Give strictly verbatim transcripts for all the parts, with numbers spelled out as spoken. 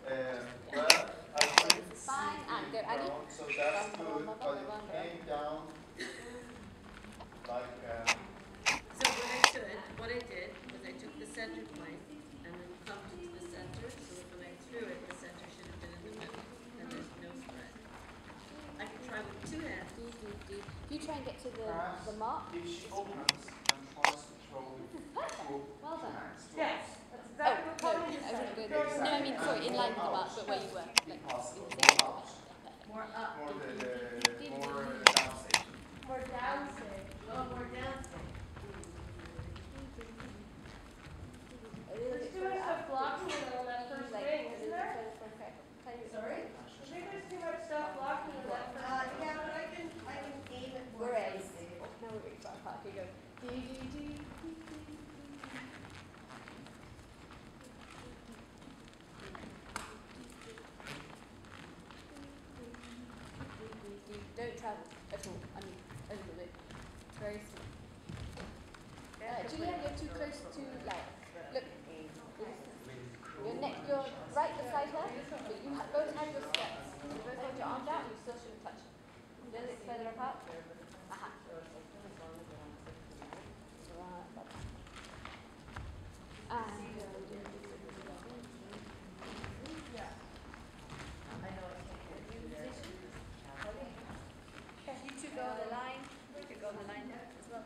Um, well, I couldn't see Fine, and it go, Annie. down, so that's good, but it came down like, um, So what I should, what I did was I took the center point and then pumped it to the center, so that when I threw it, the center should have been in the middle, and there's no spread. I could try with two hands. Do, do, do. You try and get to the, perhaps the mark. if she opens and tries to throw it through Well two done. hands. Yes, that's Oh, exactly no, what I Colin just said. wouldn't go Throw there. it No, I out. mean, sorry, in line with the mark, but where you were. Like, Impossible, you more were out, More up. more the, the, more uh, downstage. More downstage. Oh, more downstage. There's too much stuff blocking it on that first ring, isn't there? Sorry? I think there's too much stuff blocking on that first Uh, ring. yeah, but I can, I can aim it more. We're ready. downstage. Now we're ready for our part. Here you go. Do, do, do, do, do, do. Don't travel at all. I mean, a little bit. Very small. Uh, Julian, you're too close to like. Look. Your neck, you're right beside her, but you ha- both have your steps. You both hold your arms out, you still shouldn't touch. A little bit further apart. Aha. And you two go on the line. You could go on the line as well.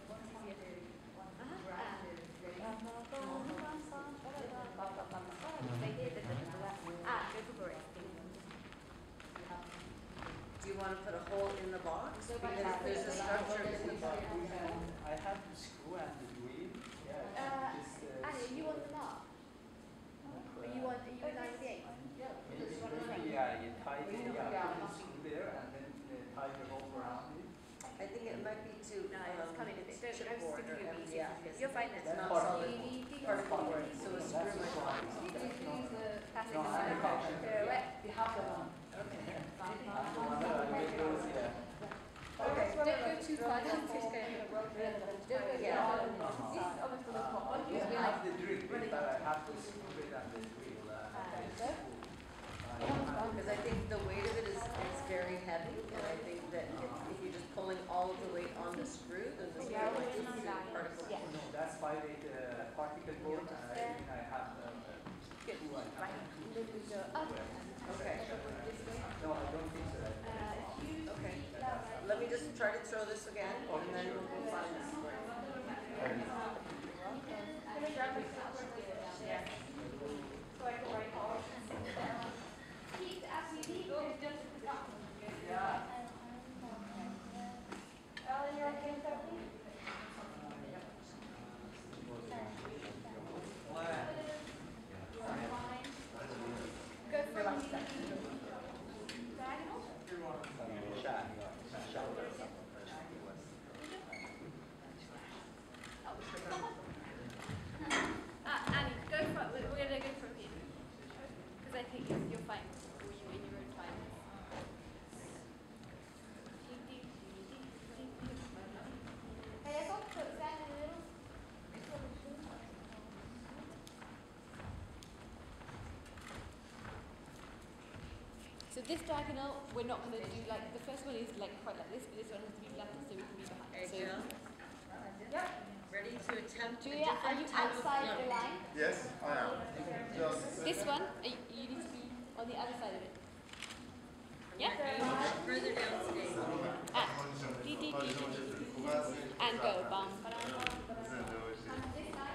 Ah, go for it. Do you want to put a hole in the box? So by Because that- there's a structure in the box. I have the screw and the drill. Yeah, Uh, it's, uh, Annie, are you on the mark? Are you on? Are you in line with the eight? maybe I tie it, yeah, put the screw there and then uh, tie the rope around it. I think it might be too, No, um, it's coming a bit. Don't, don't chipboard stick or, your um, knees. yeah, because You're fine. it's That's not Part of solid it. particle board, so a screw might go on. Passing No, the I center. can't. Pirouette. Okay. Don't go too far down. Just go. Don't go Yeah. far. This is almost on the top. I have the drill, but I have to screw it and the drill. uh, And it's go. full. Because I think the weight of it is, is very heavy, and I think that if, if you're just pulling all of the weight on the screw, then the screw might just do the particle. Yeah. No, that's why the uh, particle board, and I think I have the. Good. Right. Then we go up. Okay. No, I don't think so. Uh, if you Okay. Let me just try to throw this again, and then we'll go find this square. So I can write all. Alan, you're okay with that, please? go from diagonal. Ah, Annie, go for it. We're, we're gonna go from here because I think you're, you're fine. You're in your own time. Hey, I got to stand in the middle. So this diagonal, we're not going to do like, the first one is like quite like this, but this one has to be flatter so we can be behind. Okay, So, Jill, Yep. ready to attempt a Julia, are you different type of outside the float? line? Yes, I am. Just. This one, are you, you need to be on the other side of it. Yeah? Further downstage. Ah, dee, dee, dee, dee, dee. And go. Bum, ba-dum, bum, ba-dum. Come this side.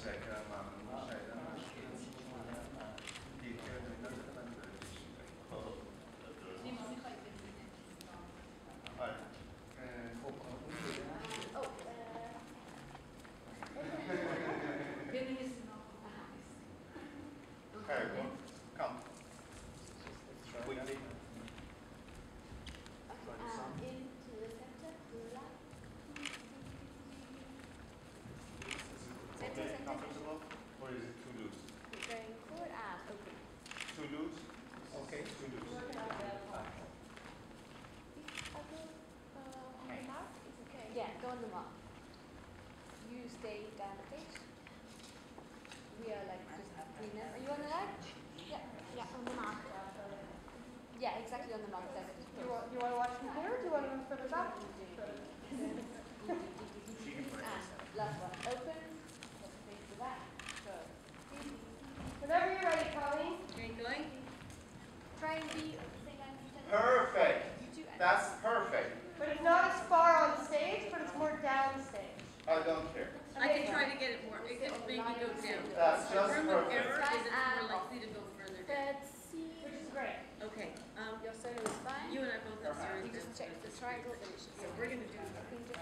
Oh, Come. Quickly. and into the center, to the left. Center, Okay, center, comfortable? Or is it too loose? keep going forward and open. Too loose? Okay, too loose. This other, uh, mark is okay. Yeah, go on the mark. You stay down the page. We are like just between them. Are you on the line? Yeah, yeah. On the marker. Yeah, exactly on the marker. Do you want, do you want to watch from here or do you want to move further back? And last one. Open. Face the back. Go. Whenever you're ready, Colleen. Okay, going? Try and be. Perfect. You do. That's perfect. But it's not as far on stage, but it's more downstage. I don't care. I can try to get it more, it can make me go down. That's So just room of perfect. error is it's more And likely to go further down. Third C. Which is great. Okay, um, Your solo is fine. you and I both have zeros. You just check the triangle, then it should So we're gonna do,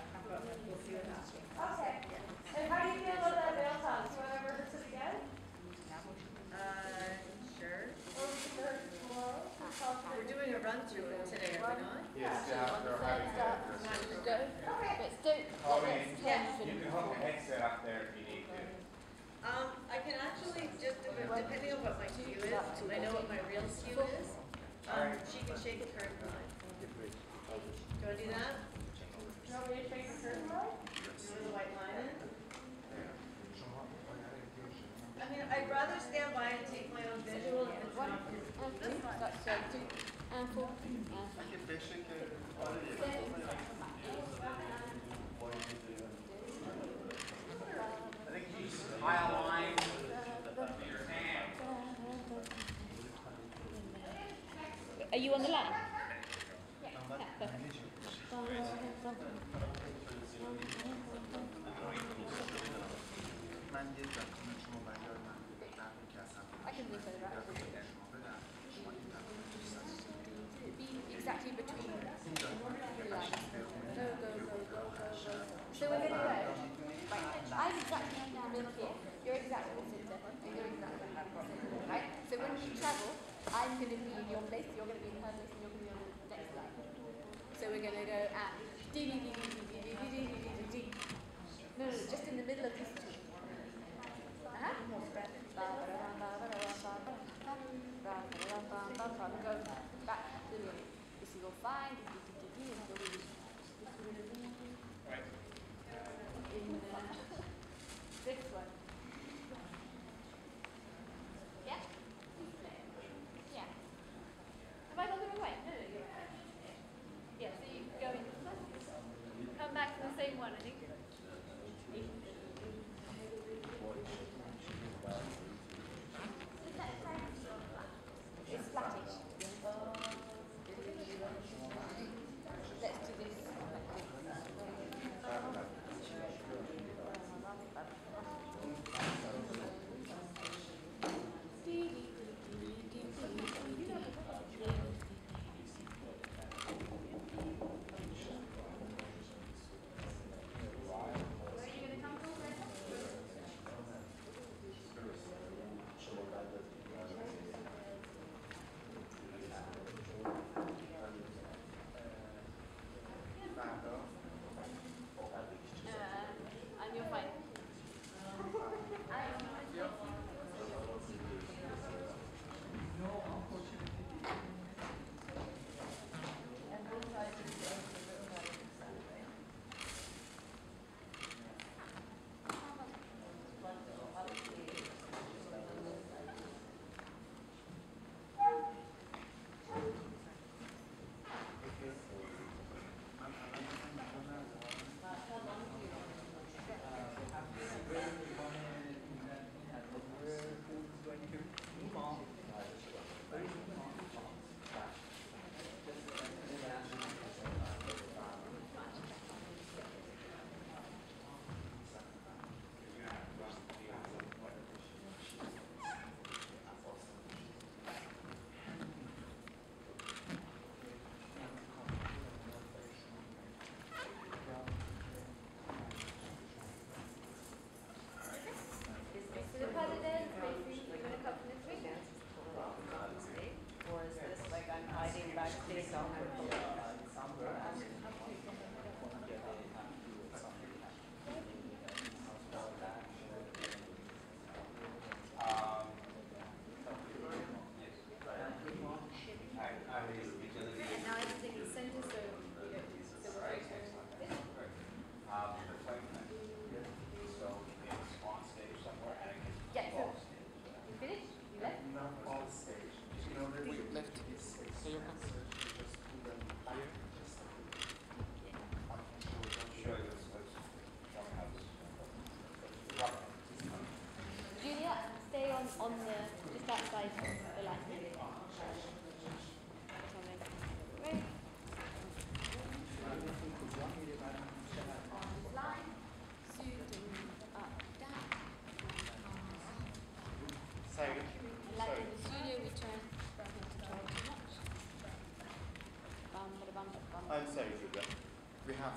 Okay. And how do you feel about that nail tile? Do you want to rehearse it again? uh, sure. Or we can rehearse it tomorrow? We're doing a run through it today, are we not? Yes, So you have on to the have third it. start, go. Okay. But don't Colleen, let's yeah, tension. You can hook a headset up there if you need to. Um, I can actually just, depending on what my cue is, I know what my real cue is. Um, she can shake the curtain line. Do you wanna do that? You want me to shake the curtain line? Where the white line is? I mean, I'd rather stand by and take my own visual if it's One not. and two. That's uh, two and four and five. I think you just high line your hand. Are you on the line? Yeah. Yeah, perfect. I can move over actually. Be exactly between the lines. Go, go, go, go, go, go, go. So we're going to go. Right. I'm exactly in the middle here. You're exactly in the center. And you're exactly in the center. Right? So when we travel, I'm going to be in your place, you're going to be in her place, and you're going to be on the next line. So we're going to go at dee dee dee dee dee dee dee dee dee dee dee. No, no, just in the middle of these two. Uh-huh. Go back. This is all fine. Right. In uh, this one. Yeah? Yeah. Have I gone the wrong way? No, no, you're right. Yeah, so you go in. Come back to the same one, I think. It's flattish. Let's do this.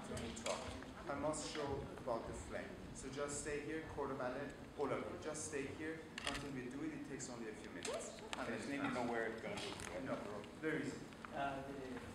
to interrupt. I must show about the flame. So just stay here, quarter ballet, all of you. Just stay here until we do it. It takes only a few minutes. I just need to know where it's going to be. No, very easy. Uh, the